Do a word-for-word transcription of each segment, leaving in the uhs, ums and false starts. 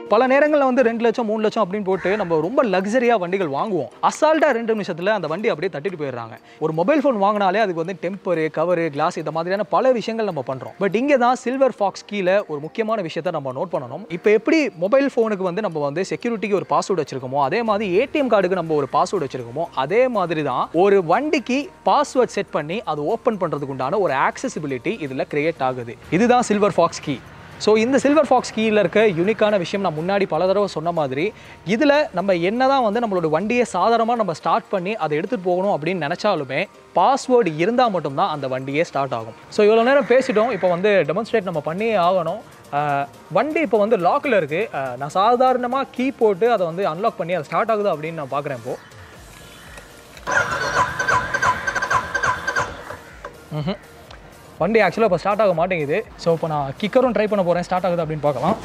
பல நேரங்களில் வந்து ரெண்டு லட்சம் மூணு லட்சம் அப்படின்னு போட்டு நம்ம ரொம்ப லக்ஸரியாக வண்டிகள் வாங்குவோம். அசால்ட்டாக ரெண்டு நிமிஷத்தில் அந்த வண்டி அப்படியே தட்டிட்டு போயிடுறாங்க. ஒரு மொபைல் ஃபோன் வாங்கினாலே அதுக்கு வந்து டெம்பரு, கவரு, கிளாஸ் இந்த மாதிரியான பல விஷயங்கள் நம்ம பண்ணுறோம். பட் இங்கே தான் சில்வர் ஃபாக்ஸ் கீழே ஒரு முக்கியமான விஷயத்தை நம்ம நோட் பண்ணணும். இப்போ எப்படி மொபைல் ஃபோனுக்கு வந்து நம்ம வந்து செக்யூரிட்டிக்கு ஒரு பாஸ்வேர்டு வச்சிருக்கோமோ, அதே மாதிரி ஏடிஎம் கார்டுக்கு நம்ம ஒரு பாஸ்வேர்டு வச்சிருக்கோமோ, அதே மாதிரி தான் ஒரு வண்டிக்கு பாஸ்வேர்ட் செட் பண்ணி அது ஓப்பன் பண்ணுறதுக்கு உண்டான ஒரு ஆக்சசிபிலிட்டி இதில் கிரியேட் ஆகுது. இதுதான் சில்வர் ஃபாக்ஸ் கீ. ஸோ இந்த சில்வர் ஃபாக்ஸ் கீயில் இருக்க யூனிக்கான விஷயம் நான் முன்னாடி பல தடவை சொன்ன மாதிரி, இதில் நம்ம என்ன தான் வந்து நம்மளோட வண்டியை சாதாரணமாக நம்ம ஸ்டார்ட் பண்ணி அதை எடுத்துகிட்டு போகணும் அப்படின்னு நினச்சாலுமே பாஸ்வேர்டு இருந்தால் மட்டும்தான் அந்த வண்டியே ஸ்டார்ட் ஆகும். ஸோ இவ்வளோ நேரம் பேசிட்டோம். இப்போ வந்து டெமான்ஸ்ட்ரேட் நம்ம பண்ணியே ஆகணும். வண்டி இப்போ வந்து லாக்கில் இருக்குது. நான் சாதாரணமாக கீ போட்டு அதை வந்து அன்லாக் பண்ணி அதை ஸ்டார்ட் ஆகுது அப்படின்னு நான் பார்க்குறேன். இப்போது ம் வண்டி ஆக்சுவலாக இப்போ ஸ்டார்ட் ஆக மாட்டேங்குது. ஸோ இப்போ நான் கிக்கரும் ட்ரை பண்ண போகிறேன். ஸ்டார்ட் ஆகுது அப்படின்னு பார்க்கலாம்.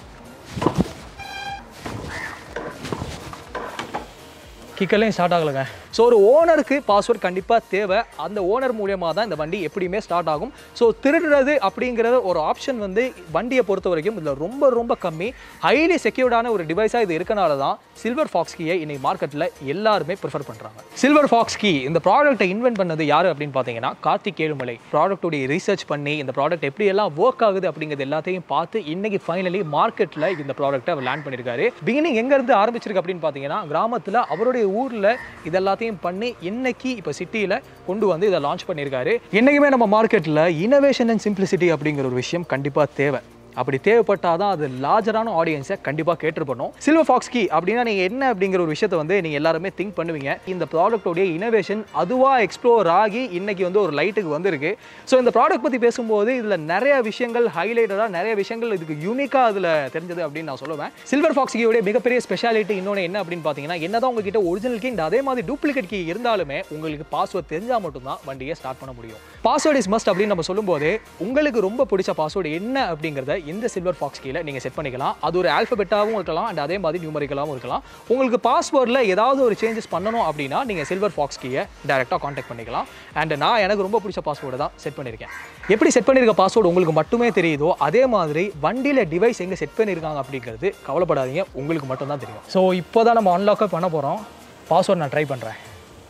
கிக்கர்லையும் ஸ்டார்ட் ஆகலைங்க. ஸோ ஒரு ஓனருக்கு பாஸ்வேர்ட் கண்டிப்பாக தேவை. அந்த ஓனர் மூலியமாக தான் இந்த வண்டி எப்படியுமே ஸ்டார்ட் ஆகும். ஸோ திருடுறது அப்படிங்கிற ஒரு ஆப்ஷன் வந்து வண்டியை பொறுத்த வரைக்கும் இதில் ரொம்ப ரொம்ப கம்மி. ஹைலி செக்யூர்டான ஒரு டிவைஸாக இது இருக்கனால தான் சில்வர் ஃபாக்ஸ் கீயை இன்னைக்கு மார்க்கெட்டில் எல்லாருமே ப்ரிஃபர் பண்ணுறாங்க. சில்வர் ஃபாக்ஸ் கீ இந்த ப்ராடக்ட்டை இன்வென்ட் பண்ணது யார் அப்படின்னு பார்த்தீங்கன்னா கார்த்திக் ஏழுமலை. ப்ராடக்ட்டுடைய ரிசர்ச் பண்ணி இந்த ப்ராடக்ட் எப்படி எல்லாம் ஒர்க் ஆகுது அப்படிங்கிறது எல்லாத்தையும் பார்த்து இன்னைக்கு ஃபைனலி மார்க்கெட்டில் இந்த ப்ராடக்ட்டை அவர் லேண்ட் பண்ணியிருக்காரு. பிகினிங் எங்கேருந்து ஆரம்பிச்சிருக்கு அப்படின்னு பார்த்தீங்கன்னா, கிராமத்தில் அவருடைய ஊரில் இதெல்லாத்தையும் பண்ணி இன்னைக்கு இப்போ சிட்டியில் கொண்டு வந்து இதை லான்ச் பண்ணியிருக்காரு. என்னைக்குமே நம்ம மார்க்கெட்டில் இனோவேஷன் அண்ட் சிம்பிளிசிட்டி அப்படிங்கிற ஒரு விஷயம் கண்டிப்பாக தேவை. அப்படி தேவைப்பட்டால் தான் அது லார்ஜரான ஆடியன்ஸை கண்டிப்பாக கேட்டு பண்ணும். சில்வர் ஃபாக்ஸ் கீ அப்படின்னா நீங்கள் என்ன அப்படிங்கிற ஒரு விஷயத்தை வந்து நீங்கள் எல்லாருமே திங்க் பண்ணுவீங்க. இந்த ப்ராடக்டோடைய இனோவேஷன் அதுவாக எக்ஸ்ப்ளோர் ஆகி இன்னைக்கு வந்து ஒரு லைட்டுக்கு வந்திருக்கு. ஸோ இந்த ப்ராடக்ட் பற்றி பேசும்போது இதில் நிறைய விஷயங்கள் ஹைலைட்டடாக நிறைய விஷயங்கள் இதுக்கு யூனிக்காக அதில் தெரிஞ்சது அப்படின்னு நான் சொல்லுவேன். சில்வர் ஃபாக்ஸ் கீயோடைய மிகப்பெரிய ஸ்பெஷாலிட்டி இன்னொன்று என்ன அப்படின்னு பார்த்தீங்கன்னா, என்ன தான் உங்ககிட்ட ஒரிஜினல் கீ அதே மாதிரி டூப்ளிகேட் கீ இருந்தாலுமே உங்களுக்கு பாஸ்வேர்ட் தெரிஞ்சால் மட்டும்தான் வண்டியை ஸ்டார்ட் பண்ண முடியும். பாஸ்வேர்ட் இஸ் மஸ்ட் அப்படின்னு நம்ம சொல்லும்போது உங்களுக்கு ரொம்ப பிடிச்ச பாஸ்வேர்டு என்ன அப்படிங்கிறத இந்த சில்வர் ஃபாக்ஸ் கீழ நீங்கள் செட் பண்ணிக்கலாம். அது ஒரு ஆல்ஃபபெட்டாகவும் இருக்கலாம் அண்ட் அதே மாதிரி நியூமரிக்கலாகவும் இருக்கலாம். உங்களுக்கு பாஸ்வேர்டில் ஏதாவது ஒரு சேஞ்சஸ் பண்ணணும் அப்படின்னா நீங்கள் சில்வர் ஃபாக்ஸ் கீயை டேரெக்டாக காண்டாக்ட் பண்ணிக்கலாம். அண்ட் நான் எனக்கு ரொம்ப பிடிச்ச பாஸ்வேர்டு தான் செட் பண்ணியிருக்கேன். எப்படி செட் பண்ணியிருக்க பாஸ்வேர்டு உங்களுக்கு மட்டுமே தெரியுதோ அதே மாதிரி வண்டியில் டிவைஸ் எங்கே செட் பண்ணியிருக்காங்க அப்படிங்கிறது கவலைப்படாதீங்க, உங்களுக்கு மட்டும்தான் தெரியும். ஸோ இப்போ தான் நம்ம அன்லாக்கை பண்ண போகிறோம். பாஸ்வேர்டு நான் ட்ரை பண்ணுறேன்.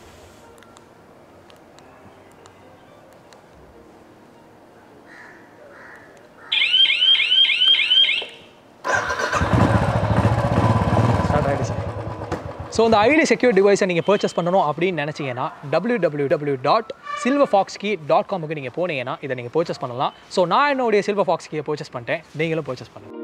ஸோ இந்த ஐடி செக்யூர் டிவைஸை நீங்கள் பர்ச்சேஸ் பண்ணணும் அப்படின்னு நினச்சிங்கன்னா W W W dot silver fox key dot காமுக்கு நீங்கள் போனீங்கன்னா இதை நீங்கள் பர்ச்சேஸ் பண்ணலாம். ஸோ நான் என்னுடைய சில்வர் ஃபாக்ஸ் கீயை பர்ச்சேஸ் பண்ணிட்டேன், நீங்களும் பர்ச்சேஸ் பண்ணுங்கள்.